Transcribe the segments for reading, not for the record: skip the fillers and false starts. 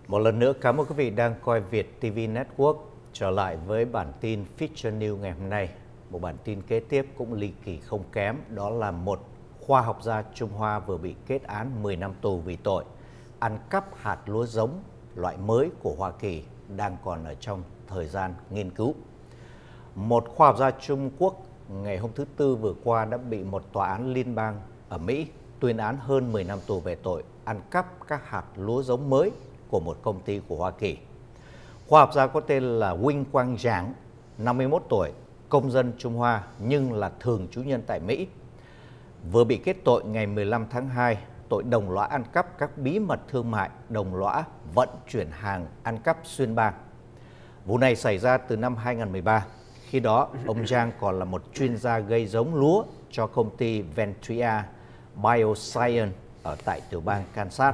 Một lần nữa cảm ơn quý vị đang coi VIETV Network. Trở lại với bản tin Feature News ngày hôm nay. Một bản tin kế tiếp cũng ly kỳ không kém, đó là một khoa học gia Trung Hoa vừa bị kết án 10 năm tù vì tội ăn cắp hạt lúa giống loại mới của Hoa Kỳ đang còn ở trong thời gian nghiên cứu. Một khoa học gia Trung Quốc ngày hôm thứ Tư vừa qua đã bị một tòa án liên bang ở Mỹ tuyên án hơn 10 năm tù về tội ăn cắp các hạt lúa giống mới của một công ty của Hoa Kỳ. Khoa học gia có tên là Wing Quang Giang, 51 tuổi, công dân Trung Hoa nhưng là thường trú nhân tại Mỹ, vừa bị kết tội ngày 15 tháng 2 tội đồng lõa ăn cắp các bí mật thương mại, đồng lõa vận chuyển hàng ăn cắp xuyên bang. Vụ này xảy ra từ năm 2013. Khi đó, ông Giang còn là một chuyên gia gây giống lúa cho công ty VIETV Bioscience ở tại tiểu bang Kansas.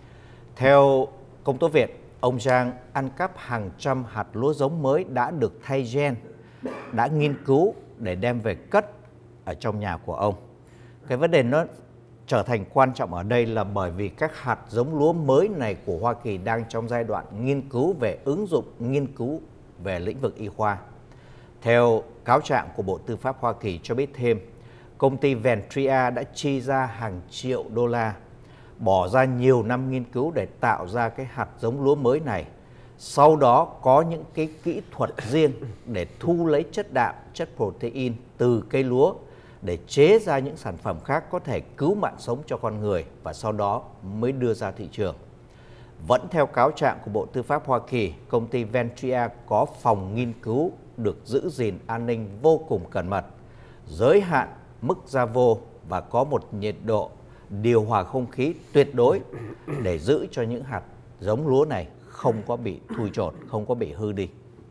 Theo công tố Việt, ông Giang ăn cắp hàng trăm hạt lúa giống mới đã được thay gen, đã nghiên cứu để đem về cất ở trong nhà của ông. Cái vấn đề nó trở thành quan trọng ở đây là bởi vì các hạt giống lúa mới này của Hoa Kỳ đang trong giai đoạn nghiên cứu về ứng dụng, nghiên cứu về lĩnh vực y khoa. Theo cáo trạng của Bộ Tư pháp Hoa Kỳ cho biết thêm, công ty VIETV đã chi ra hàng triệu đô la, bỏ ra nhiều năm nghiên cứu để tạo ra cái hạt giống lúa mới này. Sau đó có những cái kỹ thuật riêng để thu lấy chất đạm, chất protein từ cây lúa để chế ra những sản phẩm khác có thể cứu mạng sống cho con người và sau đó mới đưa ra thị trường. Vẫn theo cáo trạng của Bộ Tư pháp Hoa Kỳ, công ty VIETV có phòng nghiên cứu được giữ gìn an ninh vô cùng cẩn mật, giới hạn mức ra vô và có một nhiệt độ điều hòa không khí tuyệt đối để giữ cho những hạt giống lúa này không có bị thui chột, không có bị hư đi.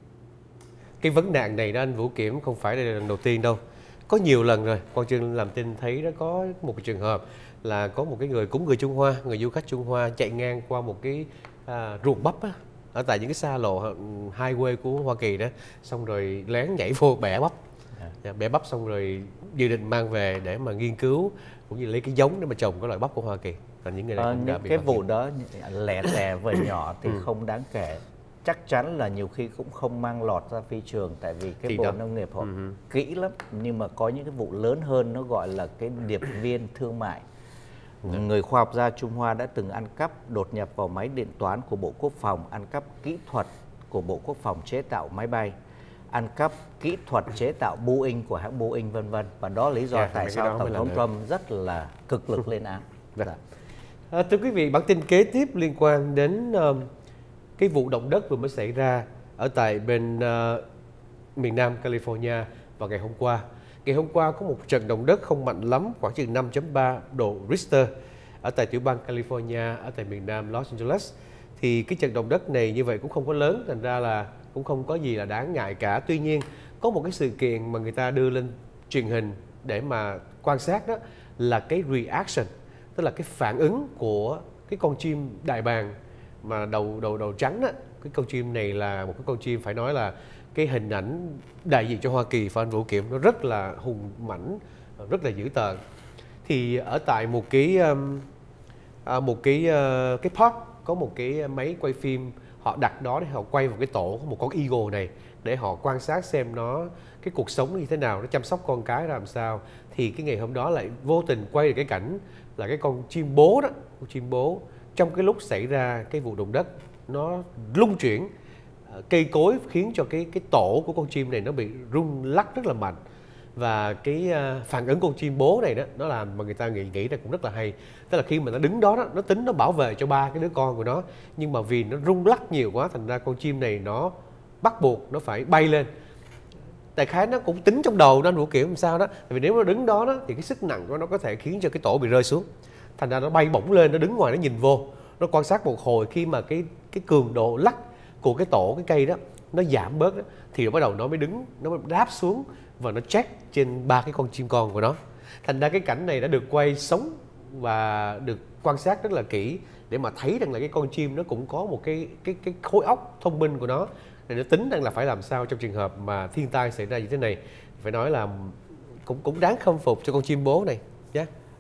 Cái vấn nạn này đó anh Vũ Kiểm không phải là lần đầu tiên đâu. Có nhiều lần rồi, Quang Trương làm tin thấy đó có một cái trường hợp là có một cái người Trung Hoa, người du khách Trung Hoa chạy ngang qua một cái ruộng bắp á, ở tại những cái xa lộ highway của Hoa Kỳ đó, xong rồi lén nhảy vô bẻ bắp. Bẻ bắp xong rồi dự định mang về để mà nghiên cứu cũng như lấy cái giống để mà trồng cái loại bắp của Hoa Kỳ. Và những người này cũng đã bị cái vụ đó lẻ tẻ vừa nhỏ thì không đáng kể. Chắc chắn là nhiều khi cũng không mang lọt ra phi trường, tại vì cái Bộ Nông nghiệp họ kỹ lắm. Nhưng mà có những cái vụ lớn hơn, nó gọi là cái điệp viên thương mại. Người khoa học gia Trung Hoa đã từng ăn cắp, đột nhập vào máy điện toán của Bộ Quốc phòng, ăn cắp kỹ thuật của Bộ Quốc phòng chế tạo máy bay, ăn cắp kỹ thuật chế tạo Boeing của hãng Boeing vân vân. Và đó là lý do tại sao Tổng thống Trump rất là cực lực lên án. Thưa quý vị, bản tin kế tiếp liên quan đến cái vụ động đất vừa mới xảy ra ở tại bên miền Nam California vào ngày hôm qua. Ngày hôm qua có một trận động đất không mạnh lắm, khoảng chừng 5.3 độ Richter ở tại tiểu bang California, ở tại miền Nam Los Angeles. Thì cái trận động đất này như vậy cũng không có lớn, thành ra là cũng không có gì là đáng ngại cả. Tuy nhiên, có một cái sự kiện mà người ta đưa lên truyền hình để mà quan sát, đó là cái reaction, tức là cái phản ứng của cái con chim đại bàng mà đầu trắng đó. Cái con chim này là một cái con chim phải nói là cái hình ảnh đại diện cho Hoa Kỳ, và anh Vũ Kiểm, nó rất là hùng mãnh, rất là dữ tợn. Thì ở tại một cái park có một cái máy quay phim, họ đặt đó để họ quay vào cái tổ của một con eagle này để họ quan sát xem nó cái cuộc sống như thế nào, nó chăm sóc con cái ra làm sao. Thì cái ngày hôm đó lại vô tình quay được cái cảnh là cái con chim bố đó, con chim bố trong cái lúc xảy ra cái vụ động đất nó lung chuyển cây cối, khiến cho cái tổ của con chim này nó bị rung lắc rất là mạnh. Và cái phản ứng con chim bố này đó, nó làm mà người ta nghĩ ra cũng rất là hay. Tức là khi mà nó đứng đó, nó tính nó bảo vệ cho ba cái đứa con của nó, nhưng mà vì nó rung lắc nhiều quá, thành ra con chim này nó bắt buộc nó phải bay lên. Đại khái nó cũng tính trong đầu nên Vũ Kiểm làm sao đó, tại vì nếu nó đứng đó thì cái sức nặng của nó có thể khiến cho cái tổ bị rơi xuống. Thành ra nó bay bổng lên, nó đứng ngoài nó nhìn vô, nó quan sát một hồi. Khi mà cái cường độ lắc của cái tổ cái cây đó nó giảm bớt đó, thì bắt đầu nó mới đứng, nó mới đáp xuống và nó check trên ba cái con chim con của nó. Thành ra cái cảnh này đã được quay sống và được quan sát rất là kỹ để mà thấy rằng là cái con chim nó cũng có một cái khối óc thông minh của nó, để nó tính rằng là phải làm sao trong trường hợp mà thiên tai xảy ra như thế này. Phải nói là cũng đáng khâm phục cho con chim bố này nhé.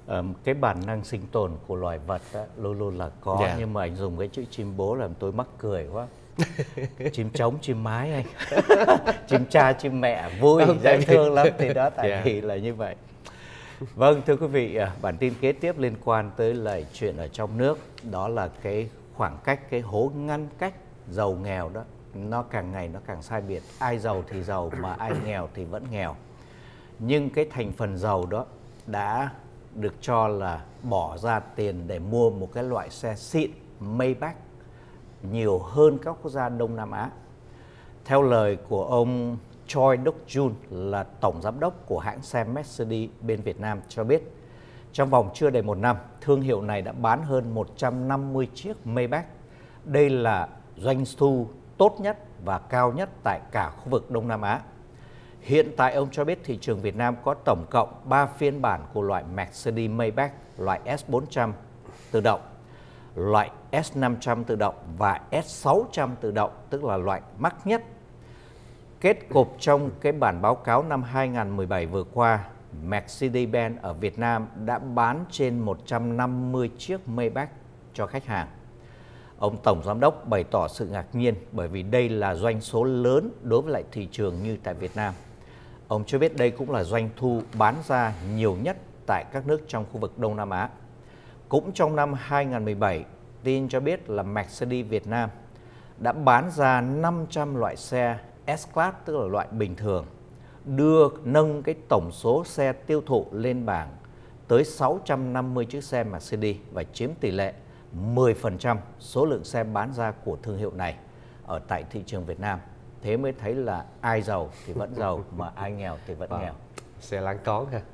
Cái bản năng sinh tồn của loài vật á, luôn luôn là có, nhưng mà anh dùng cái chữ chim bố làm tôi mắc cười quá. Chim trống, chim mái anh. Chim cha, chim mẹ vui, dễ thương lắm. Thì đó tại vì là như vậy. Vâng, thưa quý vị, bản tin kế tiếp liên quan tới lại chuyện ở trong nước. Đó là cái khoảng cách, cái hố ngăn cách giàu nghèo đó, nó càng ngày nó càng sai biệt. Ai giàu thì giàu mà ai nghèo thì vẫn nghèo. Nhưng cái thành phần giàu đó đã được cho là bỏ ra tiền để mua một cái loại xe xịn Maybach nhiều hơn các quốc gia Đông Nam Á. Theo lời của ông Choi Duk-jun là tổng giám đốc của hãng xe Mercedes bên Việt Nam cho biết, trong vòng chưa đầy một năm, thương hiệu này đã bán hơn 150 chiếc Maybach. Đây là doanh thu tốt nhất và cao nhất tại cả khu vực Đông Nam Á. Hiện tại ông cho biết thị trường Việt Nam có tổng cộng 3 phiên bản của loại Mercedes Maybach, loại S400 tự động, loại S500 tự động và S600 tự động, tức là loại mắc nhất. Kết cục trong cái bản báo cáo năm 2017 vừa qua, Mercedes-Benz ở Việt Nam đã bán trên 150 chiếc Maybach cho khách hàng. Ông tổng giám đốc bày tỏ sự ngạc nhiên bởi vì đây là doanh số lớn đối với lại thị trường như tại Việt Nam. Ông cho biết đây cũng là doanh thu bán ra nhiều nhất tại các nước trong khu vực Đông Nam Á. Cũng trong năm 2017, tin cho biết là Mercedes Việt Nam đã bán ra 500 loại xe S-Class, tức là loại bình thường, nâng cái tổng số xe tiêu thụ lên bảng tới 650 chiếc xe Mercedes và chiếm tỷ lệ 10% số lượng xe bán ra của thương hiệu này ở tại thị trường Việt Nam. Thế mới thấy là ai giàu thì vẫn giàu mà ai nghèo thì vẫn nghèo. Xe láng con ha.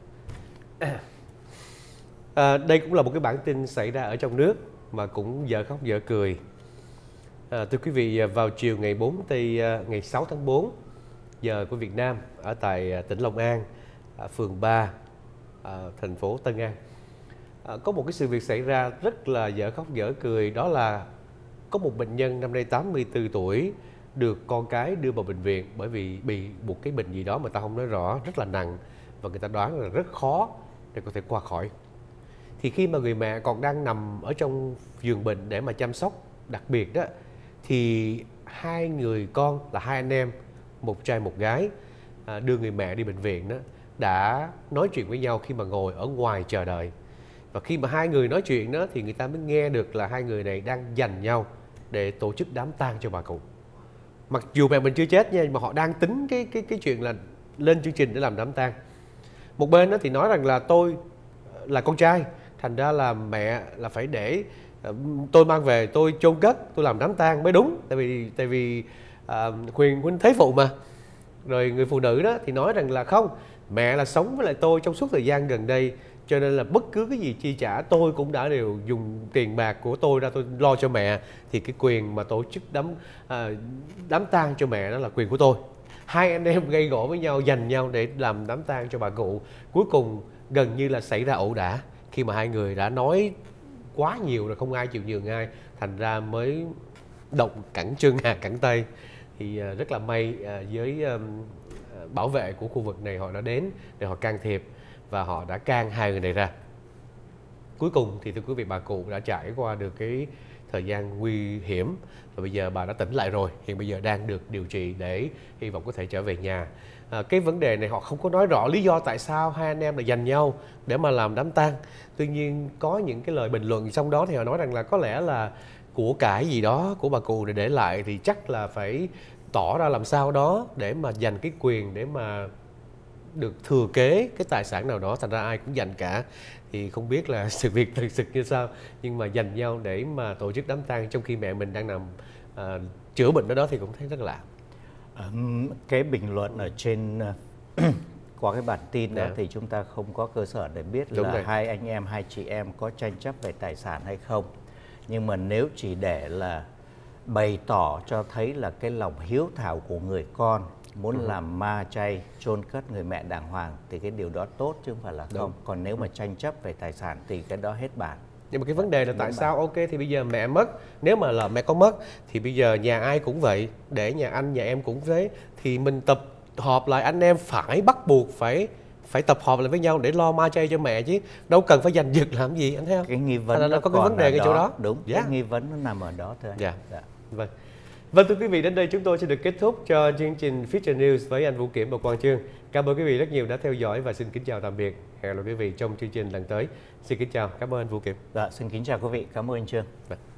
Đây cũng là một cái bản tin xảy ra ở trong nước mà cũng dở khóc dở cười. Thưa quý vị, vào chiều ngày 6 tháng 4 giờ của Việt Nam ở tại tỉnh Long An, phường 3, thành phố Tân An, có một cái sự việc xảy ra rất là dở khóc dở cười. Đó là có một bệnh nhân năm nay 84 tuổi được con cái đưa vào bệnh viện bởi vì bị một cái bệnh gì đó mà ta không nói rõ, rất là nặng và người ta đoán là rất khó để có thể qua khỏi. Thì khi mà người mẹ còn đang nằm ở trong giường bệnh để mà chăm sóc đặc biệt đó, thì hai người con là hai anh em, một trai một gái, đưa người mẹ đi bệnh viện đó, đã nói chuyện với nhau khi mà ngồi ở ngoài chờ đợi. Và khi mà hai người nói chuyện đó thì người ta mới nghe được là hai người này đang giành nhau để tổ chức đám tang cho bà cụ. Mặc dù mẹ mình chưa chết nha, mà họ đang tính cái chuyện là lên chương trình để làm đám tang. Một bên đó thì nói rằng là tôi là con trai, thành ra là mẹ là phải để tôi mang về tôi chôn cất, tôi làm đám tang mới đúng, tại vì quyền huynh thế phụ mà. Rồi người phụ nữ đó thì nói rằng là không, mẹ là sống với lại tôi trong suốt thời gian gần đây, cho nên là bất cứ cái gì chi trả tôi cũng đã đều dùng tiền bạc của tôi ra tôi lo cho mẹ, thì cái quyền mà tổ chức đám tang cho mẹ đó là quyền của tôi. Hai anh em gây gổ với nhau, giành nhau để làm đám tang cho bà cụ. Cuối cùng gần như là xảy ra ẩu đả khi mà hai người đã nói quá nhiều rồi, không ai chịu nhường ai, thành ra mới động cẳng chân cẳng tay. Thì rất là may với bảo vệ của khu vực này họ đã đến để họ can thiệp và họ đã can hai người này ra. Cuối cùng thì thưa quý vị, bà cụ đã trải qua được cái thời gian nguy hiểm và bây giờ bà đã tỉnh lại rồi, hiện bây giờ đang được điều trị để hy vọng có thể trở về nhà. Cái vấn đề này họ không có nói rõ lý do tại sao hai anh em lại giành nhau để mà làm đám tang. Tuy nhiên có những cái lời bình luận trong đó thì họ nói rằng là có lẽ là của cải gì đó của bà cụ để lại thì chắc là phải tỏ ra làm sao đó để mà giành cái quyền để mà được thừa kế cái tài sản nào đó, thành ra ai cũng giành cả. Thì không biết là sự việc thực sự như sao, nhưng mà giành nhau để mà tổ chức đám tang trong khi mẹ mình đang nằm chữa bệnh đó thì cũng thấy rất lạ. Cái bình luận ở trên qua cái bản tin đó thì chúng ta không có cơ sở để biết là hai anh em, hai chị em có tranh chấp về tài sản hay không. Nhưng mà nếu chỉ để là bày tỏ cho thấy là cái lòng hiếu thảo của người con muốn làm ma chay chôn cất người mẹ đàng hoàng thì cái điều đó tốt chứ không phải là không. Còn nếu mà tranh chấp về tài sản thì cái đó hết bản. Nhưng mà cái vấn đề là tại sao ok thì bây giờ mẹ mất, nếu mà là mẹ có mất thì bây giờ nhà ai cũng vậy, để nhà anh nhà em cũng thế, thì mình tập họp lại anh em phải bắt buộc phải tập hợp lại với nhau để lo ma chay cho mẹ chứ đâu cần phải giành giật làm gì, anh thấy không? Cái nghi vấn nó có cái vấn đề cái chỗ đó. Đúng, cái nghi vấn nó nằm ở đó thôi. Vâng. Vâng, thưa quý vị, đến đây chúng tôi sẽ được kết thúc cho chương trình Future News với anh Vũ Kiểm và Quang Chương. Cảm ơn quý vị rất nhiều đã theo dõi và xin kính chào tạm biệt. Hẹn gặp lại quý vị trong chương trình lần tới. Xin kính chào, cảm ơn anh Vũ Kiểm. Xin kính chào quý vị, cảm ơn anh Trương. Vâng.